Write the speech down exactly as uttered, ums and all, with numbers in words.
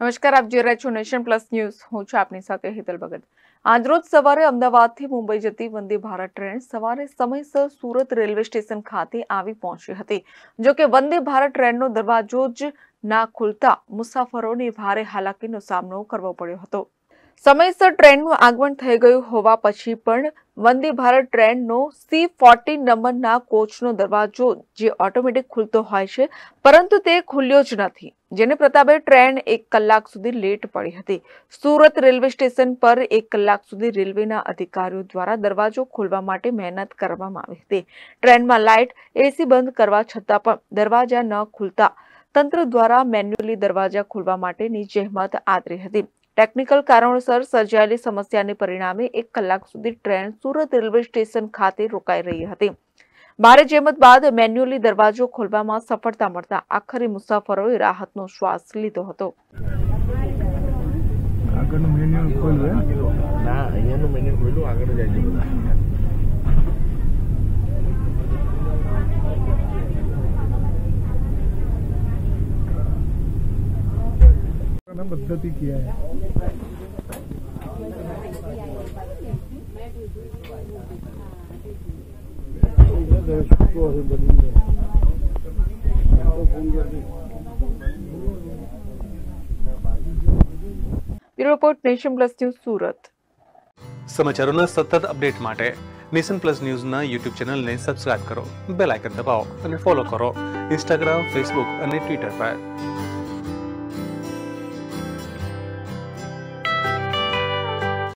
નમસ્કાર, આપ જોઈ રહ્યા છો નેશન પ્લસ ન્યૂઝ. હું છું આપની સાથે હેતલ ભગત. આજરોજ સવારે અમદાવાદથી મુંબઈ જતી વંદે ભારત ટ્રેન સવારે સમયસર સુરત રેલવે સ્ટેશન ખાતે આવી પહોંચી હતી. જો કે વંદે ભારત ટ્રેનનો દરવાજો જ ના ખુલતા મુસાફરોને ભારે હાલાકીનો સામનો કરવો પડ્યો હતો. સમયસર ટ્રેનનું આગમન થઈ ગયું હોવા પછી પણ વંદે ભારત ટ્રેનનો સી ફોર્ટીન નંબરના કોચનો દરવાજો જે ઓટોમેટિક ખુલતો હોય છે, પરંતુ તે ખુલ્યો જ નથી, જેને પ્રતાપે ટ્રેન એક કલાક સુધી લેટ પડી હતી. સુરત રેલવે સ્ટેશન પર એક કલાક સુધી રેલવેના અધિકારીઓ દ્વારા દરવાજો ખોલવા માટે મહેનત કરવામાં આવી હતી. ટ્રેનમાં લાઇટ, એસી બંધ કરવા છતાં પણ દરવાજા ન ખુલતા તંત્ર દ્વારા મેન્યુઅલી દરવાજા ખોલવા માટેની જહેમત આદરી હતી. ટેકનિકલ કારણોસર સર્જાયેલી સમસ્યાને પરિણામે એક કલાક સુધી ટ્રેન સુરત રેલવે સ્ટેશન ખાતે રોકાઈ રહી હતી. ભારે જહેમત બાદ મેન્યુઅલી દરવાજો ખોલવામાં સફળતા મળતા આખરે મુસાફરોએ રાહતનો શ્વાસ લીધો હતો. पद्धति किया है bureau report, nation plus news, Surat. સમાચારોના સતત અપડેટ માટે નેશન પ્લસ ન્યૂઝના યુટ્યુબ ચેનલને સબસ્ક્રાઇબ કરો, બેલ આઇકન દબાવો અને ફોલો કરો ઇન્સ્ટાગ્રામ, ફેસબુક અને ટ્વિટર પર.